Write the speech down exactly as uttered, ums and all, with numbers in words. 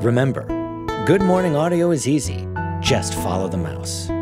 Remember, good morning audio is easy. Just follow the mouse.